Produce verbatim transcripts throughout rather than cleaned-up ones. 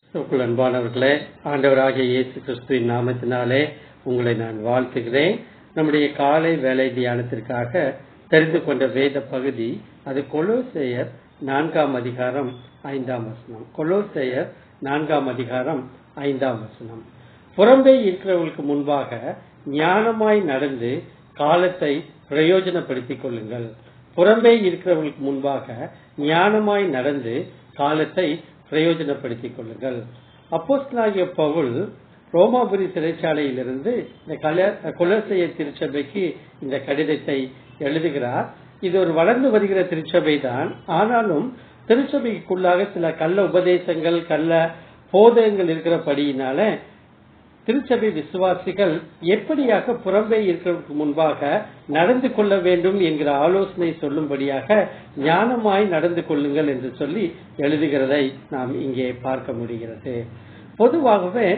கிறிஸ்துவுக்குள் அன்பானவர்களே, ஆண்டவராகிய இயேசு கிறிஸ்துவின் நாமத்தினாலே உங்களை நான் வாழ்த்துகிறேன். நம்முடைய காலை வேலை தியானத்திற்காக தெரிந்து கொண்ட வேத பகுதி அது கொலோசையர் நான்காம் அதிகாரம் ஐந்தாம் வசனம். கொலோசையர் நான்காம் அதிகாரம் ஐந்தாம் வசனம். புறம்பே இருக்கிறவர்களுக்கு முன்பாக ஞானமாய் நடந்து காலத்தை பிரயோஜனப்படுத்திக் கொள்ளுங்கள். புறம்பே இருக்கிறவர்களுக்கு முன்பாக ஞானமாய் நடந்து காலத்தை பிரயோஜனப்படுத்திக் கொள்ளுங்கள். அப்போஸ்தலனாகிய பவுல் ரோமாபுரி சிறைச்சாலையிலிருந்து இந்த கொலோசைய திருச்சபைக்கு இந்த கடிதத்தை எழுதுகிறார். இது ஒரு வளர்ந்து வருகிற திருச்சபை தான். ஆனாலும் திருச்சபைக்குள்ளாக சில கள்ள உபதேசங்கள், கள்ள போதகங்கள் இருக்கிறபடியினால திருச்சபை விசுவாசிகள் எப்படியாக புறம்பே இருக்கிறவருக்கு முன்பாக நடந்து கொள்ள வேண்டும் என்கிற ஆலோசனை சொல்லும்படியாக ஞானமாய் நடந்து கொள்ளுங்கள் என்று சொல்லி எழுதுகிறதை நாம் இங்கே பார்க்க முடிகிறது. பொதுவாகவே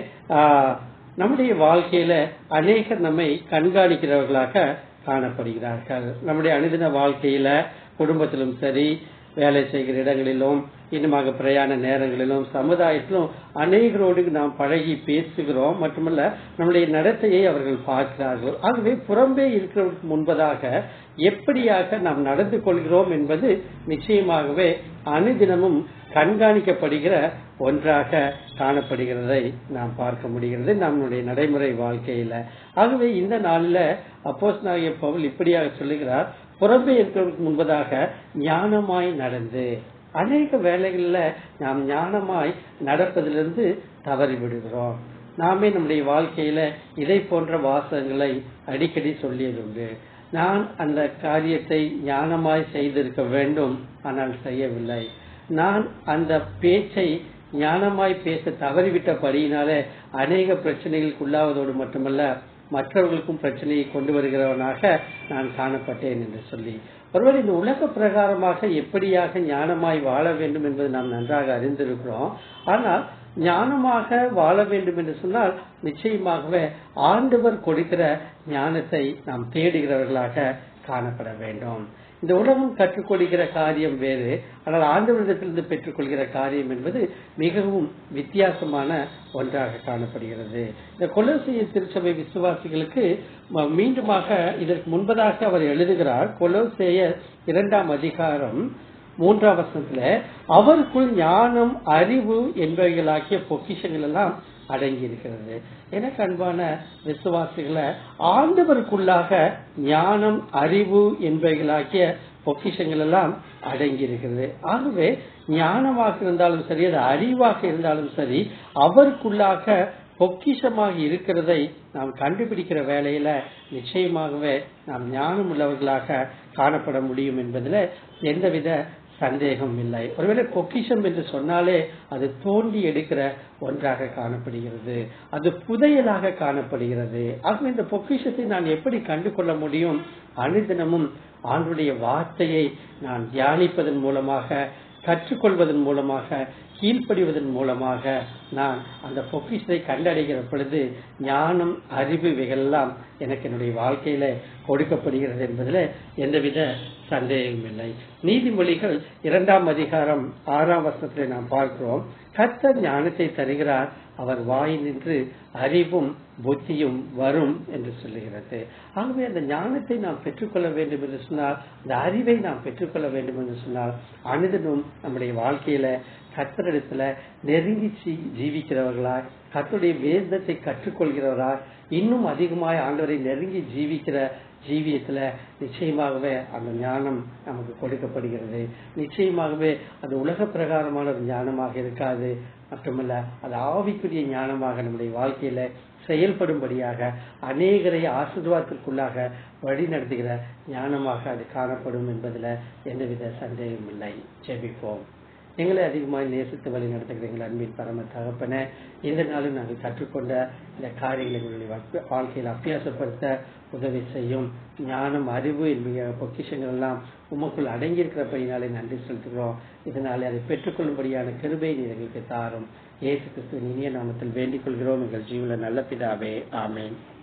நம்முடைய வாழ்க்கையில அநேகர் நம்மை கண்காணிக்கிறவர்களாக காணப்படுகிறார்கள். நம்முடைய அனுதின வாழ்க்கையில குடும்பத்திலும் சரி, வேலை செய்கிற இடங்களிலும், இன்னுமாக பிரயாண நேரங்களிலும், சமுதாயத்திலும் அநேகரோடு நாம் பழகி பேசுகிறோம். மட்டுமல்ல, நம்முடைய நடத்தையை அவர்கள் பார்க்கிறார்கள். ஆகவே புறம்பே இருக்கிறவருக்கு முன்பதாக எப்படியாக நாம் நடந்து கொள்கிறோம் என்பது நிச்சயமாகவே அனுதினமும் கண்காணிக்கப்படுகிற ஒன்றாக காணப்படுகிறதை நாம் பார்க்க முடிகிறது நம்முடைய நடைமுறை வாழ்க்கையில. ஆகவே இந்த நாளில் அப்போஸ்தலனாகிய பவுல் இப்படியாக சொல்லுகிறார், புறம்பே இருக்கிறவருக்கு முன்பதாக ஞானமாய் நடந்து. அநேக வேலைகள்ல நாம் ஞானமாய் நடப்பதிலிருந்து தவறி விடுகிறோம். நாமே நம்முடைய வாழ்க்கையில இதை போன்ற வாசகங்களை அடிக்கடி சொல்லியதுண்டு. நான் அந்த காரியத்தை ஞானமாய் செய்திருக்க வேண்டும், ஆனால் செய்யவில்லை. நான் அந்த பேச்சை ஞானமாய் பேச தவறிவிட்டபடியினால அநேக பிரச்சனைகளுக்கு உள்ளாவதோடு மட்டுமல்ல, மற்றவர்களுக்கும் பிரச்சனையை கொண்டு வருகிறவனாக நான் காணப்பட்டேன் என்று சொல்லி, ஒருவர் இந்த உலக பிரகாரமாக எப்படியாக ஞானமாய் வாழ வேண்டும் என்பது நாம் நன்றாக அறிந்திருக்கிறோம். ஆனால் ஞானமாக வாழ வேண்டும் என்று சொன்னால் நிச்சயமாகவே ஆண்டவர் கொடுக்கிற ஞானத்தை நாம் தேடுகிறவர்களாக காணப்பட வேண்டும். இந்த உலகம் கற்றுக் கொடுக்கிற காரியம் வேறு, ஆனால் ஆண்டவரிடத்திலிருந்து பெற்றுக்கொள்கிற காரியம் என்பது மிகவும் வித்தியாசமான ஒன்றாக காணப்படுகிறது. இந்த கொலோசைய திருச்சபை விசுவாசிகளுக்கு மீண்டுமாக இதற்கு முன்பதாக அவர் எழுதுகிறார். கொலோசையர் இரண்டாம் அதிகாரம் மூன்றாம் வசனத்துல அவருக்குள் ஞானம், அறிவு என்பவைகளாகிய பொக்கிஷங்கள் எல்லாம் அடங்கி இருக்கிறது. எனக்கு அன்பான விசுவாசிகளை, ஆண்டவருக்குள்ளாக ஞானம், அறிவு என்பவைகளாகிய பொக்கிஷங்கள் எல்லாம் அடங்கி இருக்கிறது. ஆகவே ஞானமாக இருந்தாலும் சரி, அது அறிவாக இருந்தாலும் சரி, அவருக்குள்ளாக பொக்கிஷமாக இருக்கிறதை நாம் கண்டுபிடிக்கிற வேளையில நிச்சயமாகவே நாம் ஞானம் உள்ளவர்களாக காணப்பட முடியும் என்பதில் எந்தவித சந்தேகம் இல்லை. ஒருவேளை பொக்கிஷம் என்று சொன்னாலே அது தோண்டி எடுக்கிற ஒன்றாக காணப்படுகிறது, அது புதையலாக காணப்படுகிறது. ஆகவே இந்த பொக்கிஷத்தை நான் எப்படி கண்டு கொள்ள முடியும்? அனுதினமும் ஆண்டவருடைய வார்த்தையை நான் தியானிப்பதன் மூலமாக, கற்றுக்கொள்வதன் மூலமாக, கீழ்ப்படிவதன் மூலமாக நான் அந்த பொக்கிஷத்தை கண்டடைகிற பொழுது ஞானம், அறிவு இவைகளெல்லாம் எனக்கு என்னுடைய வாழ்க்கையில கொடுக்கப்படுகிறது என்பதில் எந்தவித சந்தேகம் இல்லை. நீதிமொழிகள் இரண்டாம் அதிகாரம் ஆறாம் வசனத்திலே நாம் பார்க்கிறோம், கர்த்தர் ஞானத்தை தருகிறார், அவர் வாய் நின்று அறிவும் புத்தியும் வரும் என்று சொல்லுகிறது. ஆகவே அந்த ஞானத்தை நாம் பெற்றுக்கொள்ள வேண்டும் என்று சொன்னால், அந்த அறிவை நாம் பெற்றுக்கொள்ள வேண்டும் என்று சொன்னால், அனுதினம் நம்முடைய வாழ்க்கையில கர்த்தரிடத்துல நெருங்கி ஜீவிக்கிறவர்களாய், கர்த்தருடைய வேதத்தை கற்றுக்கொள்கிறவராய், இன்னும் அதிகமாய் ஆண்டவரை நெருங்கி ஜீவிக்கிற ஜீவியத்துல நிச்சயமாகவே அந்த ஞானம் நமக்கு கொடுக்கப்படுகிறது. நிச்சயமாகவே அது உலக பிரகாரமான ஒரு ஞானமாக இருக்காது. மட்டுமல்ல, அது ஆவிக்குரிய ஞானமாக நம்முடைய வாழ்க்கையில செயல்படும்படியாக, அநேகரை ஆசீர்வாதத்திற்குள்ளாக வழி நடத்துகிற ஞானமாக அது காணப்படும் என்பதில் எந்தவித சந்தேகம் இல்லை. ஜெபிப்போம். எங்களை அதிகமாக நேசித்து வழி நடத்துகிற எங்கள் அன்பின் பரம தகப்பனே, இந்த நாளும் நாங்கள் கற்றுக்கொண்ட இந்த காரியங்களை எங்களுடைய வாழ்க்கையில் அபியாசப்படுத்த உதவி செய்யும். ஞானம், அறிவு என்பிய பொக்கிஷங்கள் எல்லாம் உமக்குள் அடங்கியிருக்கிறபடினாலே நன்றி செலுத்துகிறோம். இதனாலே அதை பெற்றுக்கொள்ளும்படியான கிருபை நீர் எங்களுக்கு தாரும். இயேசு கிறிஸ்துவின் இனிய நாமத்தில் வேண்டிக் கொள்கிறோம் எங்கள் ஜீவன நல்ல பிதாவே, ஆமேன்.